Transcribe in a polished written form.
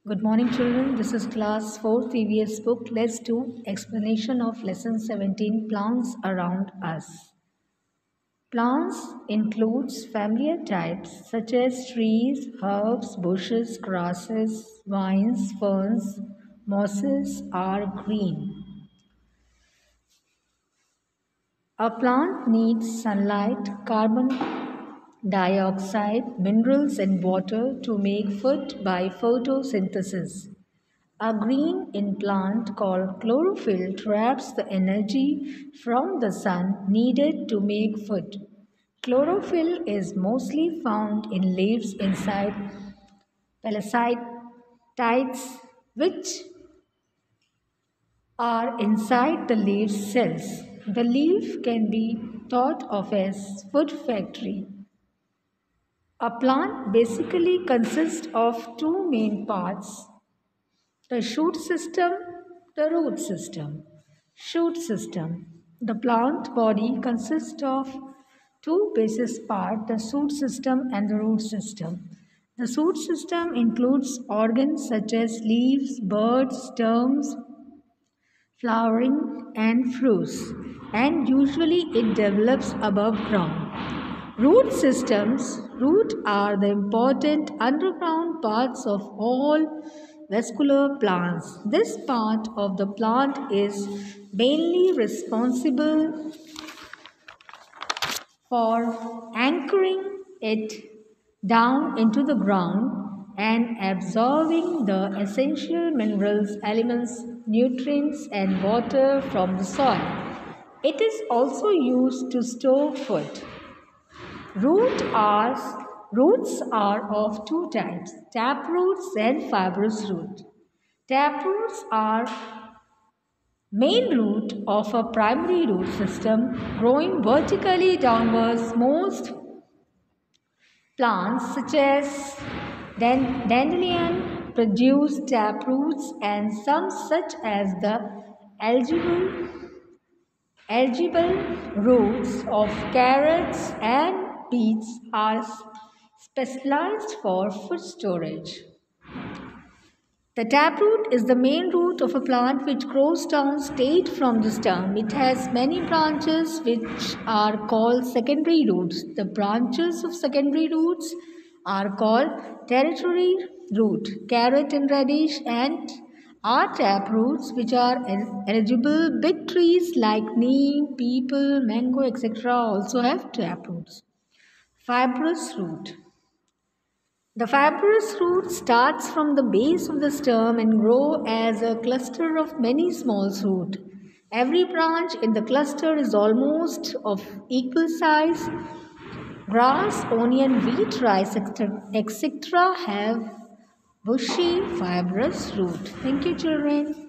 Good morning, children. This is class 4th EVS book. Let's do explanation of lesson 17, plants around us. Plants includes familiar types such as trees, herbs, bushes, grasses, vines, ferns, mosses are green. A plant needs sunlight, carbon dioxide, minerals and water to make food by photosynthesis. A green in plant called chlorophyll traps the energy from the sun needed to make food. Chlorophyll is mostly found in leaves inside pelletides, which are inside the leaf cells. The leaf can be thought of as food factory. A plant basically consists of two main parts: the shoot system, the root system. Shoot system. The plant body consists of two basis parts, the shoot system and the root system. The shoot system includes organs such as leaves, buds, stems, flowering and fruits, and usually it develops above ground. Root systems. Root are the important underground parts of all vascular plants. This part of the plant is mainly responsible for anchoring it down into the ground and absorbing the essential minerals, elements, nutrients, and water from the soil. It is also used to store food. Roots are of two types, tap roots and fibrous root. Tap roots are main root of a primary root system growing vertically downwards. Most plants such as dandelion produce tap roots, and some such as the algal roots of carrots and beets are specialized for food storage. The taproot is the main root of a plant which grows down straight from the stem. It has many branches which are called secondary roots. The branches of secondary roots are called tertiary root. Carrot and radish and are taproots which are eligible. Big trees like neem, peepal, mango, etc. also have taproots. Fibrous root. The fibrous root starts from the base of the stem and grows as a cluster of many small roots. Every branch in the cluster is almost of equal size. Grass, onion, wheat, rice, etc. have bushy fibrous root. Thank you, children.